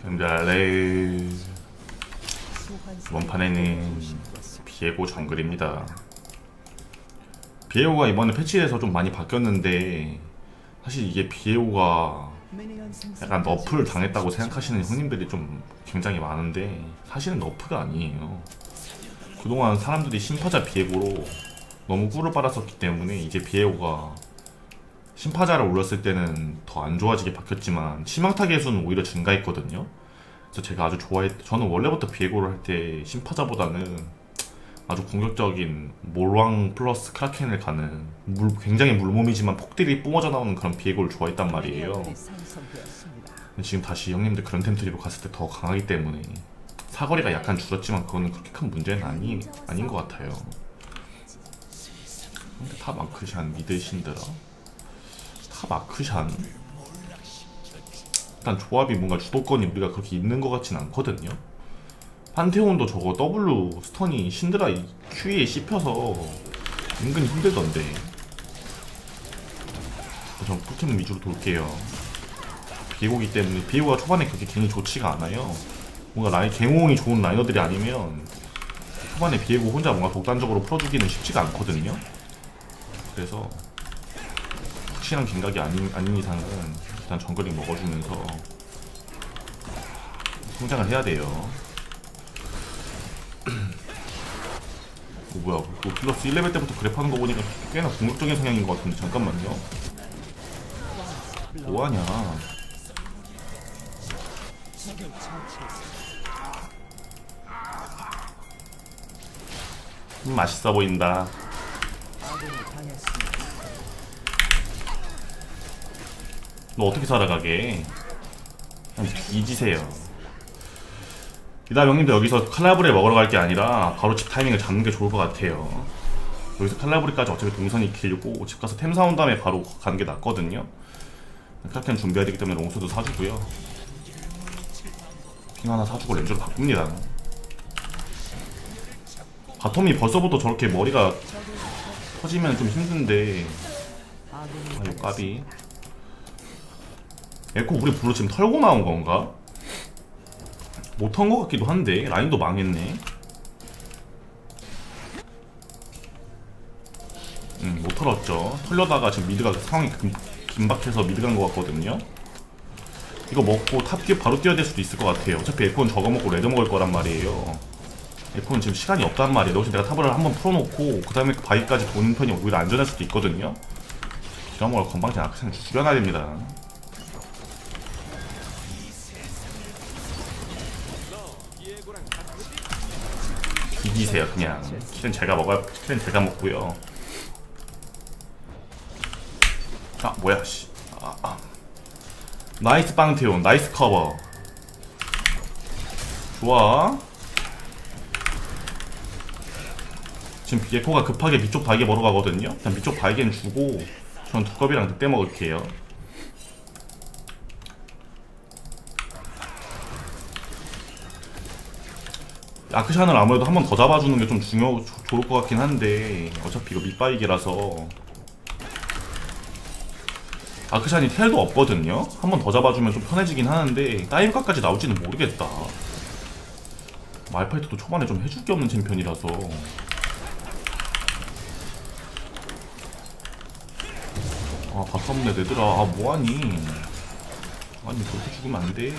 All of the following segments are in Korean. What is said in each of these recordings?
엠달레 원판에는 비에고 정글입니다. 비에고가 이번에 패치돼서 좀 많이 바뀌었는데 사실 이게 비에고가 약간 너프를 당했다고 생각하시는 형님들이 좀 굉장히 많은데 사실은 너프가 아니에요. 그동안 사람들이 심파자 비에고로 너무 꿀을 빨았었기 때문에 이제 비에고가 심파자를 올렸을 때는 더 안 좋아지게 바뀌었지만 치명타 개수는 오히려 증가했거든요. 그래서 제가 아주 저는 원래부터 비에고를 할 때 심파자보다는 아주 공격적인 몰왕 플러스 크라켄을 가는 굉장히 물몸이지만 폭딜이 뿜어져 나오는 그런 비에고를 좋아했단 말이에요. 근데 지금 다시 형님들 그런 템트리로 갔을 때 더 강하기 때문에 사거리가 약간 줄었지만 그거는 그렇게 큰 문제는 아닌 것 같아요. 근데 탑 아크샨 미드 신드라 탑 아크샨 일단 조합이 뭔가 주도권이 우리가 그렇게 있는 것 같진 않거든요. 판테온도 저거 W 스턴이 신드라 Q에 씹혀서 은근히 힘들던데. 전 꿀템 위주로 돌게요. 비에고기 때문에 비에고가 초반에 그렇게 괜히 좋지가 않아요. 뭔가 갱호응이 좋은 라이너들이 아니면 초반에 비에고 혼자 뭔가 독단적으로 풀어주기는 쉽지가 않거든요. 그래서 확실한 갱각이 아닌 이상은 일단 정글링 먹어주면서 성장을 해야 돼요. 뭐야, 플러스 1레벨 때부터 그래프 하는 거 보니까 꽤나 공격적인 성향인 것 같은데 잠깐만요. 뭐하냐. 맛있어 보인다. 너 어떻게 살아가게? 그냥 뒤지세요. 이 다음 형님들 여기서 칼라브레 먹으러 갈 게 아니라 바로 집 타이밍을 잡는 게 좋을 것 같아요. 여기서 칼라브레까지 어차피 동선이 길고 집 가서 템 사온 다음에 바로 가는 게 낫거든요. 크라켄 준비해야 되기 때문에 롱소도 사주고요. 핑 하나 사주고 렌즈로 바꿉니다. 바텀이 벌써부터 저렇게 머리가 터지면 좀 힘든데 아유 까비. 에코 우리 블루 지금 털고 나온 건가? 못 턴 것 같기도 한데 라인도 망했네. 못 털었죠. 털려다가 지금 미드가 상황이 긴박해서 미드 간 것 같거든요. 이거 먹고 탑 바로 뛰어야 될 수도 있을 것 같아요. 어차피 에코는 저거 먹고 레드 먹을 거란 말이에요. 에코는 지금 시간이 없단 말이에요. 혹시 내가 탑을 한번 풀어놓고 그 다음에 바위까지 도는 편이 오히려 안전할 수도 있거든요. 기라모가 건방진 아크션을 죽여놔야 됩니다. 이기세요 그냥. 킬은 제가 먹어요. 킬은 제가 먹고요. 아 뭐야 씨. 나이스 빵테온 나이스 커버. 좋아. 지금 에코가 급하게 밑쪽 바이게 먹으러 가거든요. 그냥 밑쪽 바이게는 주고 전 두꺼비랑 늑대 먹을게요. 아크샨을 아무래도 한 번 더 잡아주는 게 좀 좋을 것 같긴 한데 어차피 이거 밑바이기라서 아크샨이 텔도 없거든요. 한 번 더 잡아주면 좀 편해지긴 하는데 다이브각까지 나올지는 모르겠다. 말파이트도 초반에 좀 해줄 게 없는 챔피언이라서. 아 바텀네 얘들아. 아 뭐하니. 아니 그렇게 죽으면 안돼.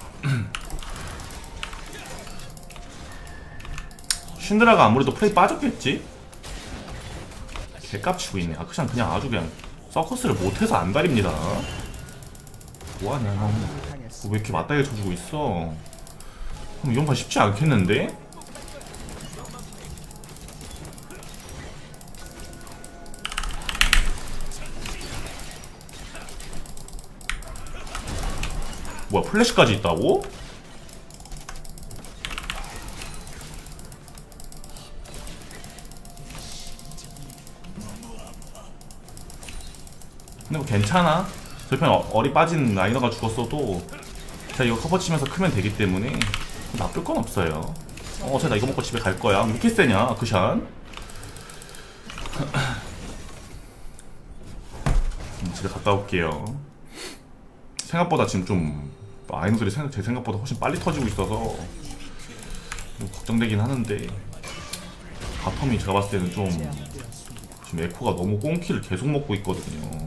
신드라가 아무래도 플레이 빠졌겠지? 개깝치고 있네. 아크샨 그냥 아주 그냥 서커스를 못해서 안달입니다. 뭐하냐 형. 왜 이렇게 맞다게 쳐주고 있어. 그럼 이런 판 쉽지 않겠는데? 뭐야 플래시까지 있다고? 근데 뭐 괜찮아. 저편 어리 빠진 라이너가 죽었어도 제가 이거 커버 치면서 크면 되기 때문에 나쁠 건 없어요. 어차피 나 이거 먹고 집에 갈 거야. 왜 이렇게 세냐 아크샨. 집에 갔다 올게요. 생각보다 지금 좀 아이노들이 제 생각보다 훨씬 빨리 터지고 있어서 좀 걱정되긴 하는데, 바텀이 제가 봤을 때는 좀 지금 에코가 너무 꽁키를 계속 먹고 있거든요.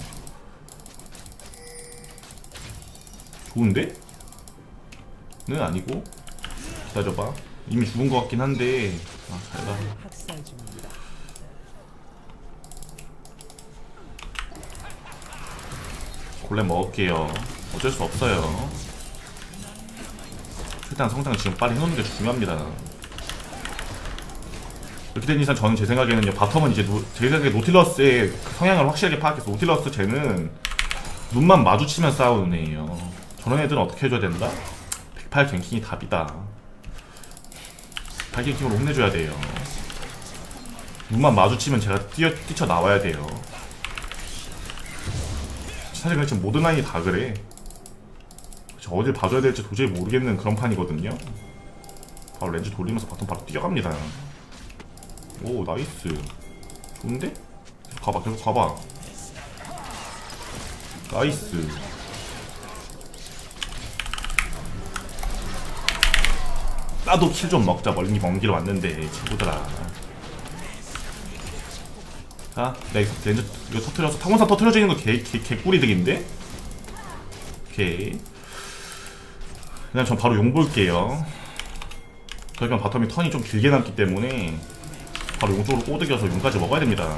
좋은데? 는 아니고, 기다려봐. 이미 죽은 것 같긴 한데. 아, 잘가. 골렘 먹을게요. 어쩔 수 없어요. 최대한 성장 지금 빨리 해놓는 게 중요합니다. 이렇게 된 이상 저는 제 생각에는요, 바텀은 이제 제 생각에 노틸러스의 그 성향을 확실하게 파악해서, 노틸러스 쟤는 눈만 마주치면 싸우는 애예요. 저런 애들은 어떻게 해줘야 된다? 108 갱킹이 답이다. 108 갱킹으로 혼내줘야 돼요. 눈만 마주치면 제가 뛰쳐나와야 돼요. 사실 그냥 지금 모든 라인이 다 그래. 어딜 봐줘야 될지 도저히 모르겠는 그런 판이거든요. 바로 렌즈 돌리면서 바텀 바로 뛰어갑니다. 오, 나이스. 좋은데? 계속 가봐, 계속 가봐. 나이스. 나도 킬 좀 먹자. 먼 길 왔는데 친구들아. 자, 내가 렌즈 이거 터트려서 타곤산 터트려지는 거 개꿀이득인데? 오케이. 그냥 전 바로 용 볼게요. 그러면 바텀이 턴이 좀 길게 남기 때문에 바로 용 쪽으로 꼬드겨서 용까지 먹어야 됩니다.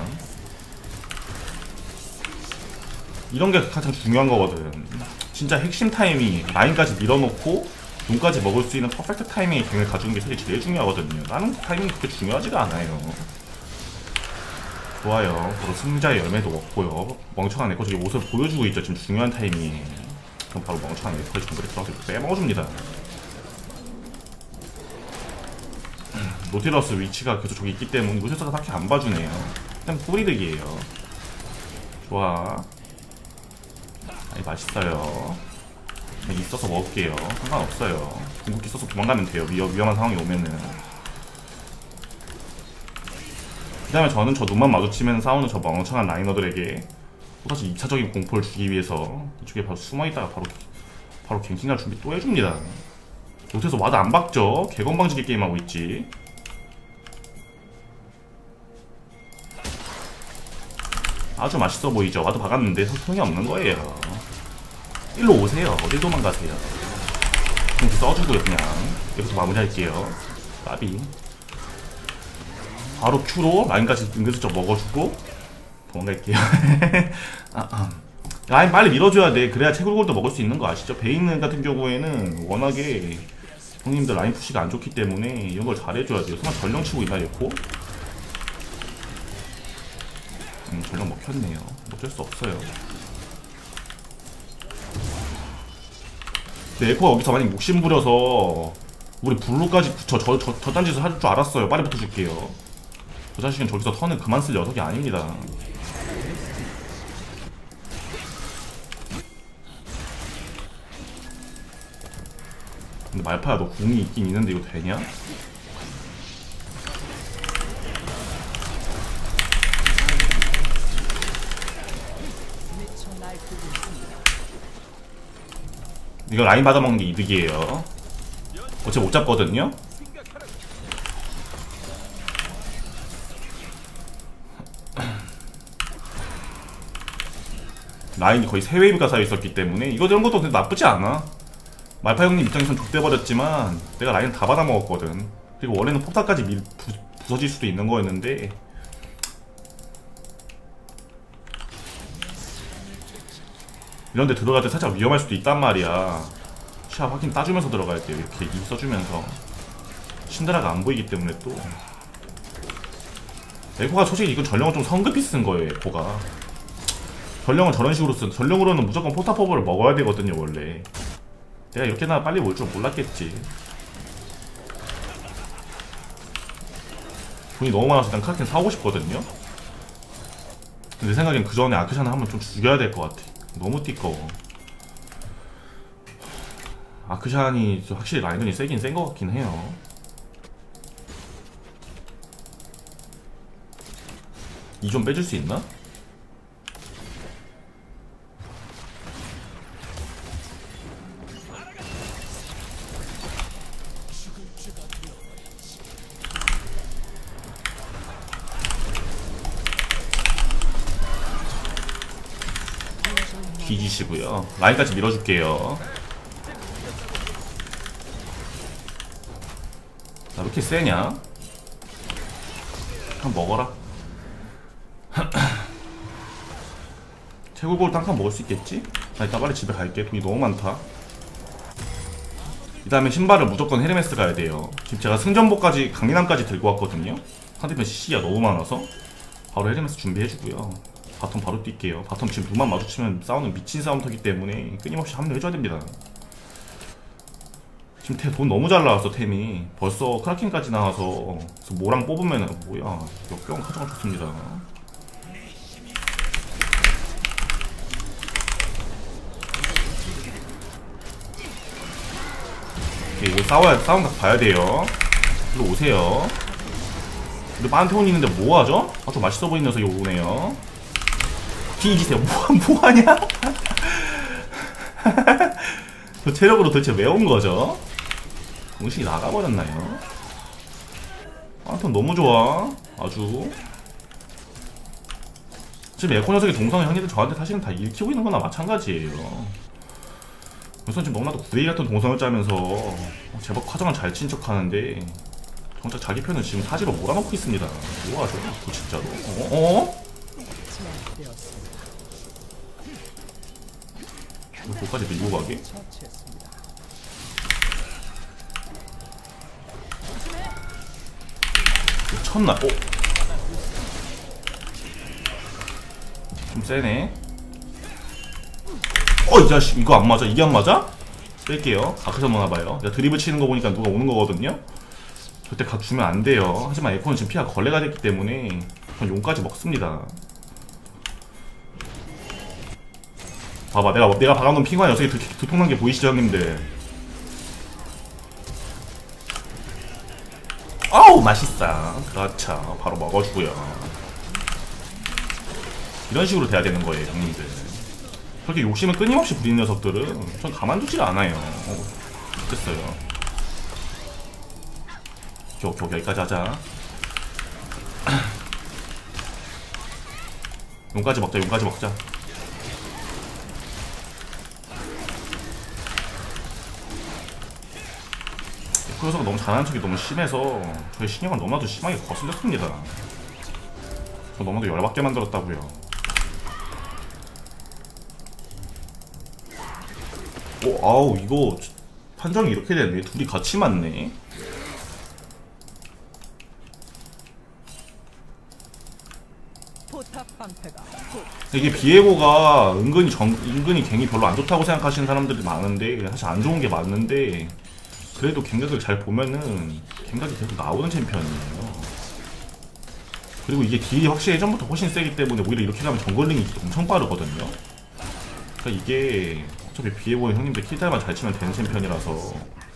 이런 게 가장 중요한 거거든. 진짜 핵심 타이밍, 라인까지 밀어놓고 용까지 먹을 수 있는 퍼펙트 타이밍의 갱을 가져오는 게 사실 제일 중요하거든요. 다른 타이밍이 그렇게 중요하지가 않아요. 좋아요. 바로 승자의 열매도 얻고요. 멍청한 에코 저기 옷을 보여주고 있죠. 지금 중요한 타이밍에. 그럼 바로 멍청한 에코의 정글에 들어가서 빼먹어줍니다. 노틸러스 위치가 계속 저기 있기 때문에 노틸러스가 딱히 안 봐주네요. 일단 뿌리득이에요. 좋아. 아니, 맛있어요. 있어서 먹을게요. 상관없어요. 궁극기 써서 도망가면 돼요. 위험한 상황이 오면은. 그 다음에 저는 저 눈만 마주치면 싸우는 저 멍청한 라이너들에게 또다시 2차적인 공포를 주기 위해서 이쪽에 바로 숨어있다가 바로 갱킹할 준비 또 해줍니다. 못해서 와드 안 박죠? 개건방지게 게임하고 있지. 아주 맛있어 보이죠? 와드 박았는데 소용이 없는 거예요. 일로 오세요. 어딜 도망가세요. 공기 써주고요. 그냥 여기서 마무리할게요. 까비. 바로 Q로 라인까지 은근슬쩍 먹어주고 도망갈게요. 라인 빨리 밀어줘야 돼. 그래야 채굴골도 먹을 수 있는 거 아시죠? 베인 같은 경우에는 워낙에 형님들 라인 푸시가 안 좋기 때문에 이런 걸 잘해줘야 돼요. 설마 전령 치고 있나 에코? 전령 먹혔네요. 어쩔 수 없어요. 근데 에코가 여기서 만약 욕심부려서 우리 블루까지 저딴 짓을 할 줄 알았어요. 빨리 붙어줄게요. 저 자식은 저기서 턴을 그만 쓸 녀석이 아닙니다. 근데 말파야, 너 궁이 있긴 있는데 이거 되냐? 이거 라인 받아먹는 게 이득이에요. 어차피 못 잡거든요? 라인이 거의 3웨이브가 쌓여있었기 때문에 이런 것도 나쁘지 않아. 말파 형님 입장에선 족대버렸지만 내가 라인 다 받아먹었거든. 그리고 원래는 폭탄까지 부서질 수도 있는 거였는데 이런데 들어갈 때 살짝 위험할 수도 있단 말이야. 시야 확인 따주면서 들어가야 돼요. 이렇게 이 써주면서 신드라가 안 보이기 때문에 또 에코가 솔직히 이건 전령을 좀 성급히 쓴 거예요. 에코가 전령은 저런 식으로 쓴, 전령으로는 무조건 포탑퍼블을 먹어야 되거든요. 원래 내가 이렇게나 빨리 올 줄 몰랐겠지. 돈이 너무 많아서 일단 카킨 사오고 싶거든요. 근데 내 생각엔 그 전에 아크샤는 한번 좀 죽여야 될 것 같아. 너무 띠꺼워. 아크샨이 확실히 라인전이 세긴 센 것 같긴 해요. 이 좀 빼줄 수 있나? 이기시고요. 라인까지 밀어줄게요. 나 왜 이렇게 세냐? 한번 먹어라. 태굴골 한 칸 먹을 수 있겠지? 나 일단 빨리 집에 갈게. 돈이 너무 많다. 이 다음에 신발을 무조건 헤르메스 가야 돼요. 지금 제가 승전보까지 강림함까지 들고 왔거든요. 상대편 CC가 너무 많아서 바로 헤르메스 준비해주고요. 바텀 바로 뛸게요. 바텀 지금 눈만 마주치면 싸우는 미친 싸움터기 때문에 끊임없이 합류해줘야 됩니다. 지금 돈 너무 잘 나왔어. 템이 벌써 크라켄까지 나와서 뭐랑 뽑으면은 뭐야 역병 가져가 좋습니다. 이거 싸움 봐야 돼요. 일로 오세요. 근데 판테온 있는데 뭐하죠? 아, 좀 맛있어 보이는 녀석이 오네요. 뒤지세요. 뭐하냐? 저 체력으로 도대체 왜 온 거죠? 정신이 나가버렸나요? 판테온 너무 좋아. 아주. 지금 에코 녀석의 동성의 형님들 저한테 사실은 다 읽히고 있는 거나 마찬가지예요. 우선 지금 너무나도 구레이 같은 동선을 짜면서 제법 화정을 잘 친 척 하는데 정작 자기 편은 지금 사지로 몰아넣고 있습니다. 뭐하죠? 그 진짜로. 그거까지 밀고 가게? 첫날 좀 세네. 이 자식 이거 안 맞아? 이게 안 맞아? 뺄게요. 아크서 먹나봐요. 드리블 치는 거 보니까 누가 오는 거거든요. 절대 주면 안 돼요. 하지만 에코는 지금 피가 걸레가 됐기 때문에 전 용까지 먹습니다. 봐봐, 내가 박아놓은 핑화 녀석이 두통난 게 보이시죠, 형님들? 아우 맛있어. 그렇죠. 바로 먹어주고요. 이런 식으로 돼야 되는 거예요, 형님들. 그렇게 욕심을 끊임없이 부리는 녀석들은 전 가만두질 않아요. 됐어요. 오케이, 여기까지 하자. 용까지 먹자. 그 녀석은 너무 잘하는 척이 너무 심해서 저의 신경을 너무나도 심하게 거슬렸습니다. 저 너무나도 열받게 만들었다고요. 아우 이거 판정이 이렇게 됐네. 둘이 같이 맞네. 이게 비에고가 은근히 갱이 별로 안 좋다고 생각하시는 사람들이 많은데 사실 안 좋은 게 맞는데 그래도 갱각을 잘 보면은 갱각이 계속 나오는 챔피언이에요. 그리고 이게 딜이 확실히 예전부터 훨씬 세기 때문에 오히려 이렇게 가면 정글링이 엄청 빠르거든요. 그러니까 이게 어차피 비에고의 형님들 킬탈만 잘 치면 되는 챔피언이라서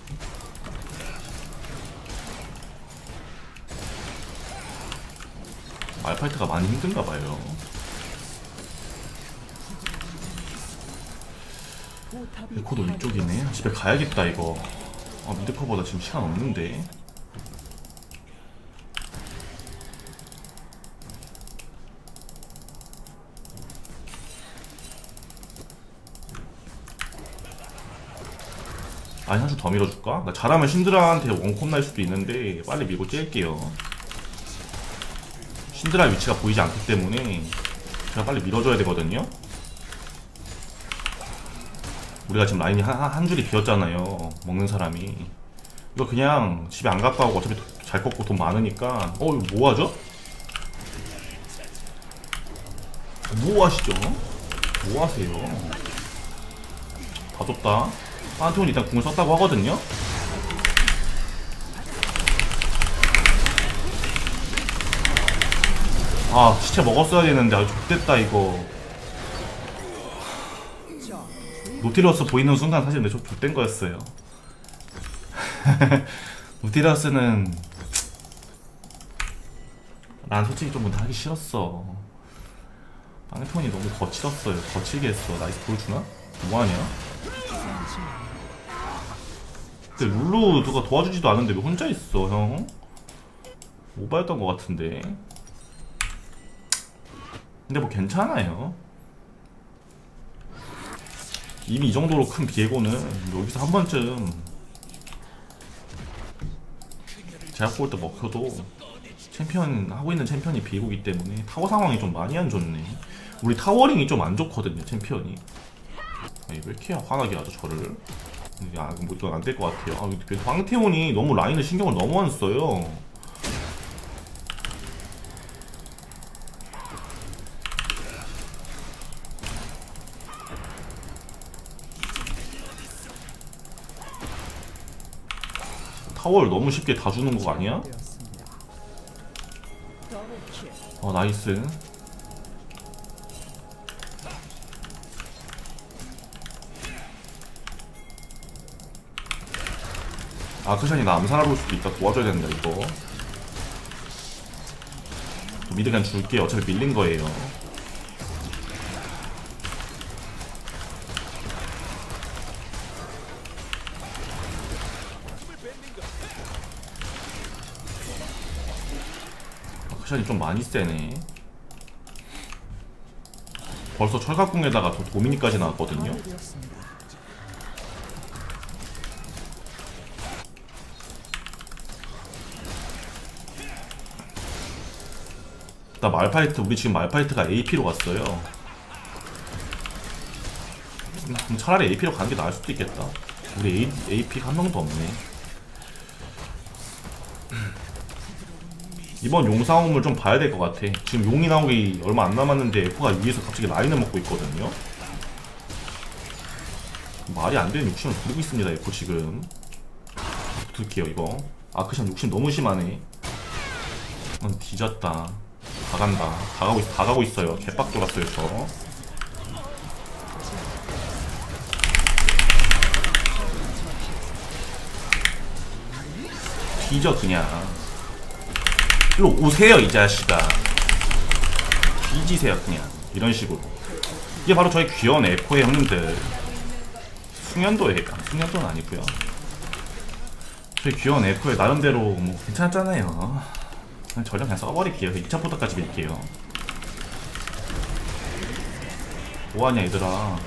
말파이트가 많이 힘든가봐요. 에코도 위쪽이네. 집에 가야겠다 이거. 미드커보다 지금 시간 없는데. 아니 한 줄 더 밀어줄까? 나 잘하면 신드라한테 원콤 날 수도 있는데 빨리 밀고 찔게요. 신드라 위치가 보이지 않기 때문에 제가 빨리 밀어줘야 되거든요. 우리가 지금 라인이 한 줄이 비었잖아요. 먹는 사람이. 이거 그냥 집에 안 갔다 오고 어차피 잘 꺾고 돈 많으니까 이거 뭐하죠? 뭐하시죠? 뭐하세요? 다 줬다. 판테온 일단 궁을 썼다고 하거든요. 시체 먹었어야 되는데 아주 X됐다 이거. 노티러스 보이는 순간 사실 내 X된 거였어요. 노티러스는 난 솔직히 좀 하기 싫었어. 판테온이 너무 거칠었어요. 거칠게 했어. 나이스 보여주나? 뭐하냐? 근데 룰루 누가 도와주지도 않은데 왜 혼자 있어 형? 오바였던 것 같은데. 근데 뭐 괜찮아요. 이미 이 정도로 큰 비에고는 여기서 한 번쯤 제약 볼 때 먹혀도 챔피언 하고 있는 챔피언이 비에고기 때문에 타워 상황이 좀 많이 안 좋네. 우리 타워링이 좀 안 좋거든요 챔피언이. 아니, 왜 이렇게 화나게 하죠 저를. 뭐 이건 안 될 것 같아요. 황태훈이 너무 라인을 신경을 너무 안 써요. 타워를 너무 쉽게 다 주는 거 아니야? 나이스. 아크샨이 나 암살하러 올 수도 있다. 도와줘야 된다 이거. 미드 그냥 줄게. 어차피 밀린 거예요. 아크샨이 좀 많이 세네. 벌써 철갑궁에다가 더 도미니까지 나왔거든요. 나 말파이트, 우리 지금 말파이트가 AP로 갔어요. 그럼 차라리 AP로 가는 게 나을 수도 있겠다. 우리 AP가 한 명도 없네. 이번 용 싸움을 좀 봐야 될 것 같아. 지금 용이 나오기 얼마 안 남았는데 F가 위에서 갑자기 라인을 먹고 있거든요. 말이 안 되는 욕심을 부리고 있습니다 F 지금. 붙을게요 이거. 아크샨 욕심 너무 심하네. 뒤졌다. 다 간다. 다 가고 있어요. 개빡 돌았어요 저. 뒤져 그냥. 일로 오세요 이 자식아. 뒤지세요 그냥. 이런 식으로. 이게 바로 저희 귀여운 에코의 형님들. 숙련도의, 숙련도는 아니고요. 저희 귀여운 에코의 나름대로 뭐 괜찮았잖아요. 전령 그냥 써버릴게요. 2차 포탑까지 밀게요. 뭐하냐 얘들아.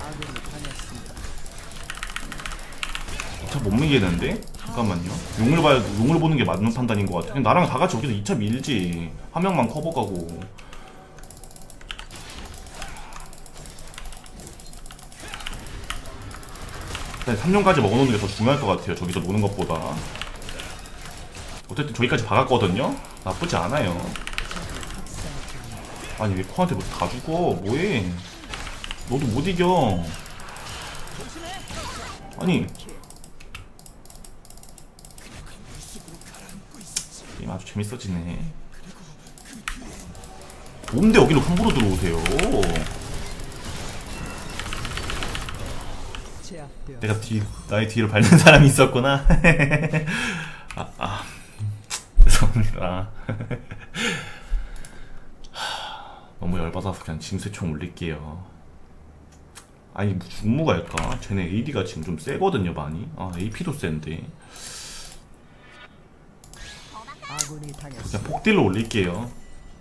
2차 못 밀겠는데? 잠깐만요. 용을 보는 게 맞는 판단인 것 같아. 나랑 다 같이 여기서 2차 밀지. 한 명만 커버 가고. 일단 3룡까지 먹어놓는 게 더 중요할 것 같아요. 저기서 노는 것보다. 어쨌든 저기까지 박았거든요? 나쁘지 않아요. 아니 왜 코한테 뭐 다 죽어. 뭐해. 너도 못 이겨. 아니 게임 아주 재밌어지네. 뭔데 여기로 함부로 들어오세요. 내가 나의 뒤를 밟는 사람이 있었구나. 죄송합니다. 너무 열받아서 그냥 짐새총 올릴게요. 아니 뭐 중무갈까? 쟤네 AD가 지금 좀 세거든요 많이. AP도 센데 그냥 폭딜로 올릴게요.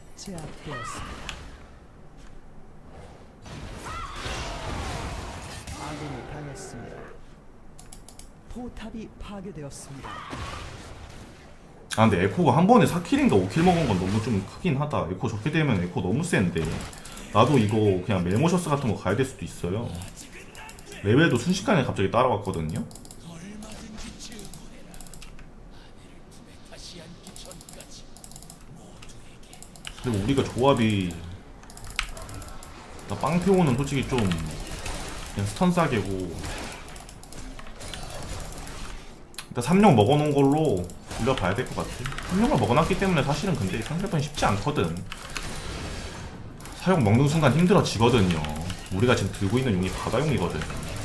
아군이 당했습니다. 포탑이 파괴되었습니다. 근데 에코가 한 번에 4킬인가 5킬 먹은 건 너무 좀 크긴 하다. 에코 저렇게 되면 에코 너무 센데. 나도 이거 그냥 메모셔스 같은 거 가야 될 수도 있어요. 레벨도 순식간에 갑자기 따라왔거든요. 근데 우리가 조합이, 나 빵태호는 솔직히 좀 그냥 스턴 싸게고, 일단 3령 먹어놓은 걸로 돌려봐야 될 것 같아. 3령을 먹어놨기 때문에 사실은 근데 상대편이 쉽지 않거든. 사용 먹는 순간 힘들어지거든요. 우리가 지금 들고 있는 용이 바다용이거든.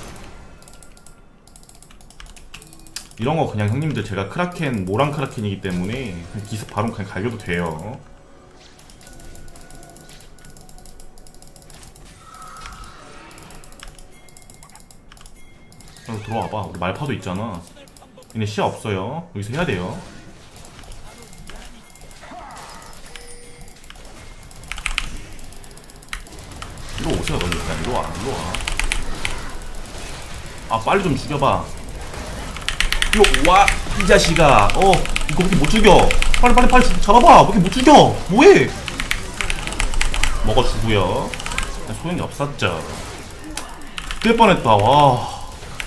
이런 거 그냥 형님들 제가 크라켄, 모랑 크라켄이기 때문에 기습 바로 그냥 갈겨도 돼요. 들어와봐. 우리 말파도 있잖아. 얘네 시야 없어요. 여기서 해야 돼요. 이리로 오세요. 너 일단 이리로 와. 이리로 와. 아 빨리 좀 죽여봐. 이거 와 이 자식아. 이거 왜 이렇게 못 죽여? 빨리 잡아봐. 왜 이렇게 못 죽여? 뭐해? 먹어주고요. 소용이 없었죠. 뜰 뻔했다. 와.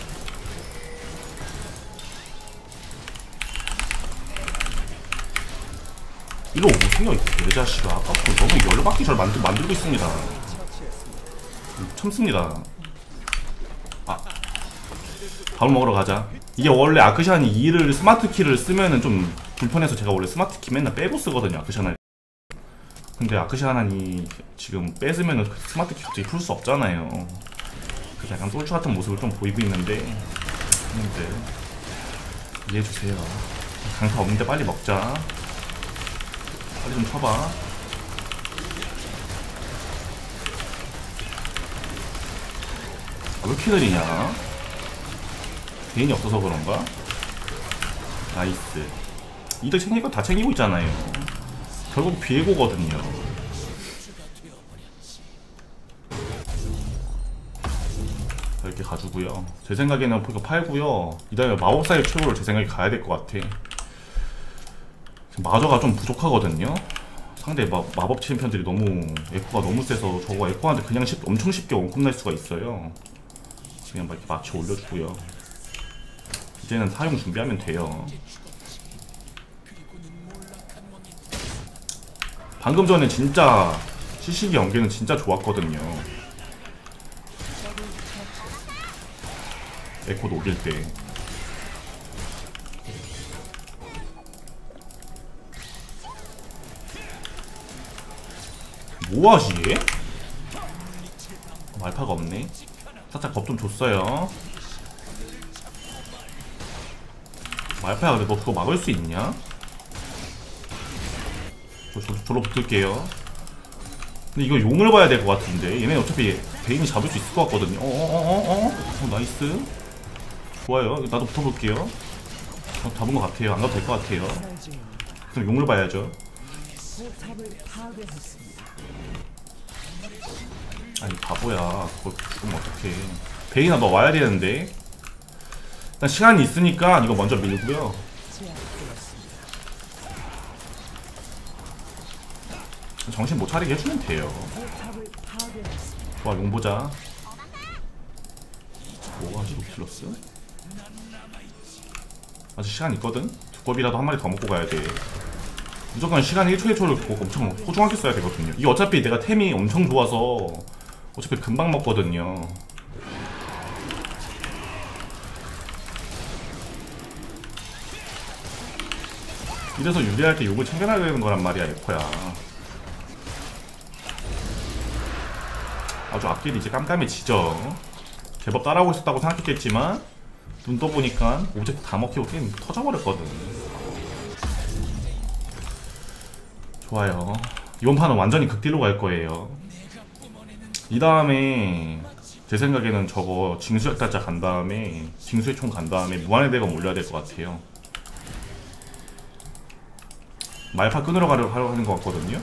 이거 오세요 이 자식아. 아까부터 너무 열받게 잘 만들고 있습니다. 참습니다. 아, 밥을 먹으러 가자. 이게 원래 아크샨이 2를 스마트 키를 쓰면은 좀 불편해서 제가 원래 스마트 키 맨날 빼고 쓰거든요, 아크샨을. 근데 아크샨이 지금 뺏으면은 스마트 키 갑자기 풀 수 없잖아요. 그래서 약간 똘추 같은 모습을 좀 보이고 있는데, 형님들 이해해주세요. 강타 없는데 빨리 먹자. 빨리 좀 쳐봐. 왜 이렇게 느리냐? 개인이 없어서 그런가? 나이스. 이득 챙길 거 다 챙기고 있잖아요. 결국 비에고거든요. 이렇게 가주고요. 제 생각에는 이거 팔고요. 이 다음에 마법사의 최후를 제 생각에 가야 될 것 같아. 마저가 좀 부족하거든요. 상대 마법 챔피언들이 너무 에코가 너무 세서 저거 에코한테 그냥 엄청 쉽게 원컵 날 수가 있어요. 그냥 막 이렇게 맞춰 올려주고요. 이제는 사용 준비하면 돼요. 방금 전에 진짜 시시기 연계는 진짜 좋았거든요. 에코 녹일 때. 뭐하지 얘? 말파가 없네. 살짝 겁 좀 줬어요. 말파야, 너 그거 막을 수 있냐? 저로 붙을게요. 근데 이거 용을 봐야 될 것 같은데. 얘네 어차피 베인이 잡을 수 있을 것 같거든요. 나이스. 좋아요. 나도 붙어볼게요. 잡은 것 같아요. 안 가도 될 것 같아요. 그럼 용을 봐야죠. 아니 바보야. 그걸 죽으면 어떡해. 베인아 너 와야 되는데. 일단 시간이 있으니까 이거 먼저 밀고요. 정신 못 차리게 해주면 돼요. 좋아, 용 보자. 뭐가 하지, 노틸러스? 아직 시간 있거든? 두꺼비라도 한 마리 더 먹고 가야 돼. 무조건 시간 1초 1초를 꼭 엄청 소중하게 써야 되거든요. 이게 어차피 내가 템이 엄청 좋아서 어차피 금방 먹거든요. 이래서 유리할 때 욕을 챙겨놔야 되는 거란 말이야, 에코야. 아주 앞길이 이제 깜깜해지죠. 제법 따라오고 있었다고 생각했겠지만 눈 떠보니까 오브젝트 다 먹히고 게임 터져버렸거든. 좋아요. 이번 판은 완전히 극딜로 갈 거예요. 이 다음에 제 생각에는 저거 징수의 달자 간 다음에 징수의 총 간 다음에 무한의 대검 올려야 될 것 같아요. 말파 끊으러 하려고 하는 것 같거든요.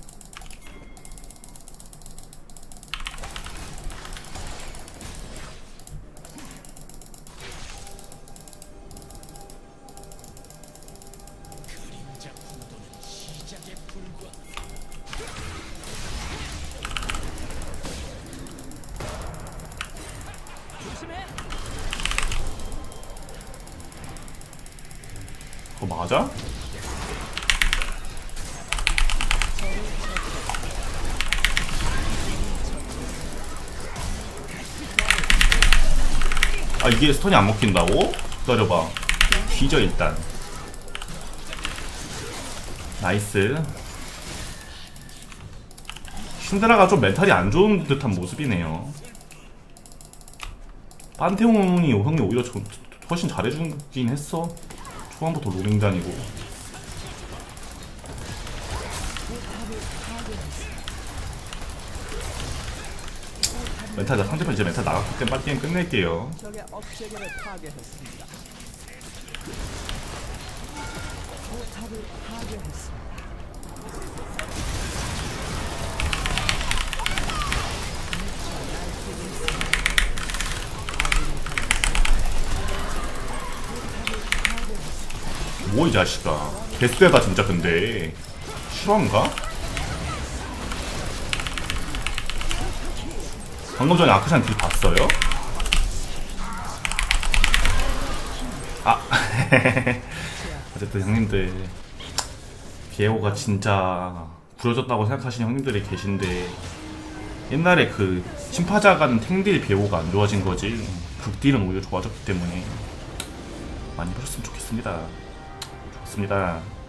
그거 맞아? 아 이게 스턴이 안 먹힌다고? 기다려봐. 뒤져 일단. 나이스. 신드라가 좀 멘탈이 안 좋은 듯한 모습이네요. 판테온이 형이 오히려 훨씬 잘해주긴 했어. 초반부터 로밍 다니고. 멘탈, 상대편 이제 멘탈 나갔기 때문에 빨리 게임 끝낼게요. 적의 업체계를 파괴했습니다. 포탑을 파괴했습니다. 뭐 이 자식아. 개쎄다 진짜. 근데 실화인가? 방금 전에 아크샨 딜 봤어요? 아 어쨌든 형님들 비에고가 진짜 구려졌다고 생각하시는 형님들이 계신데 옛날에 그 침파자 간 탱딜 비에고가 안 좋아진 거지 극딜은 오히려 좋아졌기 때문에 많이 보셨으면 좋겠습니다. 좋습니다.